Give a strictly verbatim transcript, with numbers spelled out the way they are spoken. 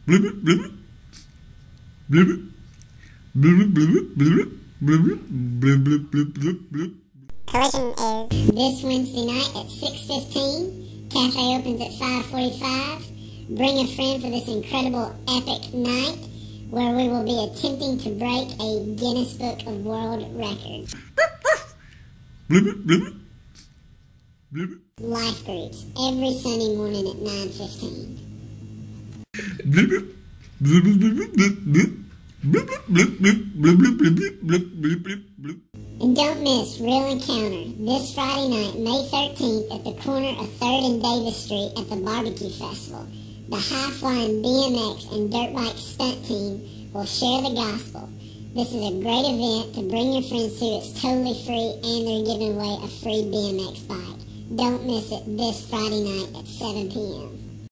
Bloop, bloop, bloop, bloop, bloop, bloop, bloop, bloop, bloop, bloop, bloop, bloop. Collision is this Wednesday night at six fifteen. Cafe opens at five forty-five. Bring a friend for this incredible epic night where we will be attempting to break a Guinness Book of World Records. Bloop, bloop, bloop. Life groups every Sunday morning at nine fifteen. Bloop, bloop, bloop, bloop, bloop, bloop, bloop, bloop, bloop, bloop, bloop, bloop, bloop, bloop, bloop. And don't miss Real Encounter this Friday night, May thirteenth, at the corner of third and Davis Street at the Barbecue Festival. The high-flying B M X and dirt bike stunt team will share the gospel. This is a great event to bring your friends to. It's totally free, and they're giving away a free B M X bike. Don't miss it this Friday night at seven p m